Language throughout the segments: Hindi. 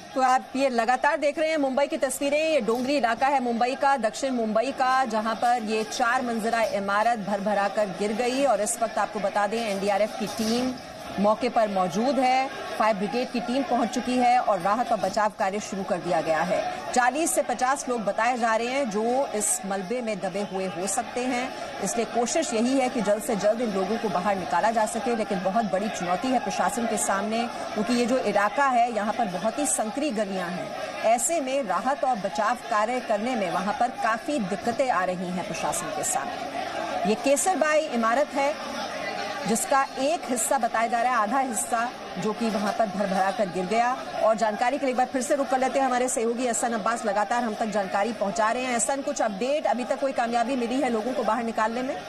तो आप ये लगातार देख रहे हैं मुंबई की तस्वीरें। ये डोंगरी इलाका है मुंबई का, दक्षिण मुंबई का, जहां पर ये 4 मंजिला इमारत भर भरा कर गिर गई। और इस वक्त आपको बता दें एनडीआरएफ की टीम मौके पर मौजूद है, फायर ब्रिगेड की टीम पहुंच चुकी है और राहत और बचाव कार्य शुरू कर दिया गया है। 40 से 50 लोग बताए जा रहे हैं जो इस मलबे में दबे हुए हो सकते हैं, इसलिए कोशिश यही है कि जल्द से जल्द इन लोगों को बाहर निकाला जा सके। लेकिन बहुत बड़ी चुनौती है प्रशासन के सामने, क्योंकि ये जो इलाका है यहाँ पर बहुत ही संकरी गलियां हैं। ऐसे में राहत और बचाव कार्य करने में वहां पर काफी दिक्कतें आ रही हैं प्रशासन के सामने। ये केसरबाई इमारत है जिसका एक हिस्सा बताया जा रहा है, आधा हिस्सा जो कि वहां पर भर भरा कर गिर गया। और जानकारी के लिए एक बार फिर से रुक कर लेते हैं, हमारे सहयोगी एहसन अब्बास लगातार हम तक जानकारी पहुंचा रहे हैं। एहसन, कुछ अपडेट, अभी तक कोई कामयाबी मिली है लोगों को बाहर निकालने में?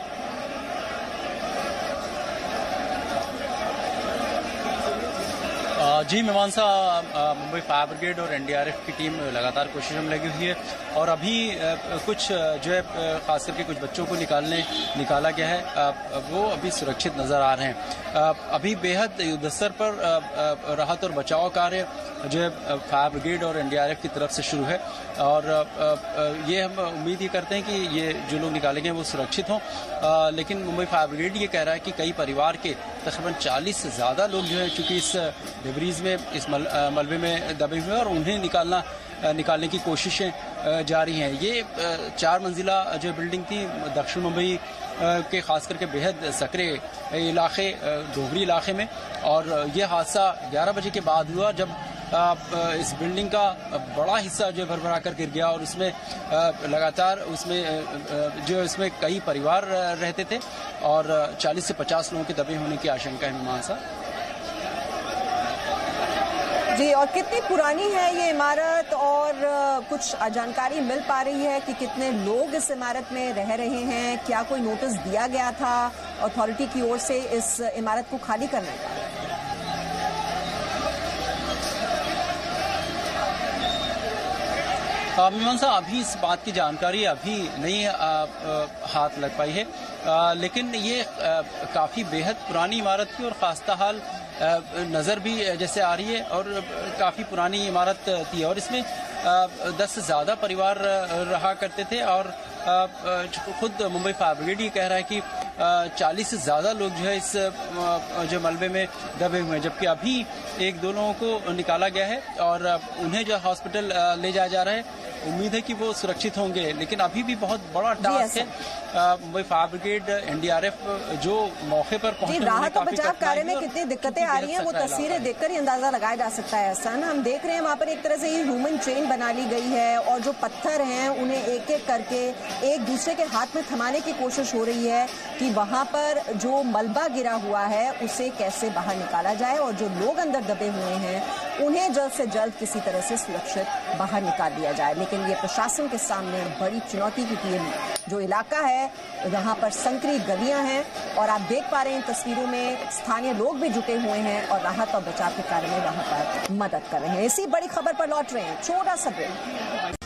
जी मीमांसा, मुंबई फायर ब्रिगेड और एनडीआरएफ की टीम लगातार कोशिशों में लगी हुई है और अभी कुछ जो है खास करके कुछ बच्चों को निकाला गया है, वो अभी सुरक्षित नजर आ रहे हैं। अभी बेहद युद्धस्तर पर राहत और बचाव कार्य जो है फायर ब्रिगेड और एनडीआरएफ की तरफ से शुरू है और ये हम उम्मीद ये करते हैं कि ये जो लोग निकाले गए वो सुरक्षित हों। लेकिन मुंबई फायर ब्रिगेड ये कह रहा है कि कई परिवार के तकरीबन 40 से ज़्यादा लोग जो है चूँकि इस डिब्रीज में, इस मलबे में दबे हुए हैं और उन्हें निकालने की कोशिशें जारी हैं। ये 4 मंजिला जो बिल्डिंग थी दक्षिण मुंबई के खास करके बेहद सकरे इलाके डोंगरी इलाके में, और ये हादसा 11 बजे के बाद हुआ जब इस बिल्डिंग का बड़ा हिस्सा जो भर भरा कर गिर गया और उसमें लगातार इसमें कई परिवार रहते थे और 40 से 50 लोगों के दबे होने की आशंका है। मीमांसा जी, और कितनी पुरानी है ये इमारत और कुछ जानकारी मिल पा रही है कि कितने लोग इस इमारत में रह रहे हैं? क्या कोई नोटिस दिया गया था अथॉरिटी की ओर से इस इमारत को खाली करने का? मीमांसा, अभी इस बात की जानकारी अभी नहीं हाथ लग पाई है, लेकिन ये काफ़ी बेहद पुरानी इमारत थी और खास्ता हाल नज़र भी जैसे आ रही है और काफ़ी पुरानी इमारत थी और इसमें 10 से ज़्यादा परिवार रहा करते थे और खुद मुंबई फायर ब्रिगेड ये कह रहा है कि 40 से ज़्यादा लोग जो है इस जो मलबे में दबे हुए हैं, जबकि अभी 1-2 लोगों को निकाला गया है और उन्हें जो हॉस्पिटल ले जाया जा रहा है। उम्मीद है कि वो सुरक्षित होंगे, लेकिन अभी भी बहुत बड़ा टास्क है। मुंबई फायर ब्रिगेड, एनडीआरएफ जो मौके पर पहुंचे, राहत और बचाव कार्य में कितनी दिक्कतें आ रही हैं वो तस्वीरें देखकर ही अंदाजा लगाया जा सकता है। एहसन, हम देख रहे हैं वहां पर एक तरह से ये ह्यूमन चेन बना ली गई है और जो पत्थर हैं उन्हें एक एक करके एक दूसरे के हाथ में थमाने की कोशिश हो रही है कि वहां पर जो मलबा गिरा हुआ है उसे कैसे बाहर निकाला जाए और जो लोग अंदर दबे हुए हैं उन्हें जल्द से जल्द किसी तरह से सुरक्षित बाहर निकाल दिया जाए। लेकिन ये प्रशासन के सामने बड़ी चुनौती, क्योंकि जो इलाका है यहाँ पर संकरी गलियां हैं और आप देख पा रहे हैं तस्वीरों में स्थानीय लोग भी जुटे हुए हैं और राहत और बचाव के कार्य में वहां पर मदद कर रहे हैं। इसी बड़ी खबर पर लौट रहे हैं, छोटा सा ब्रेक।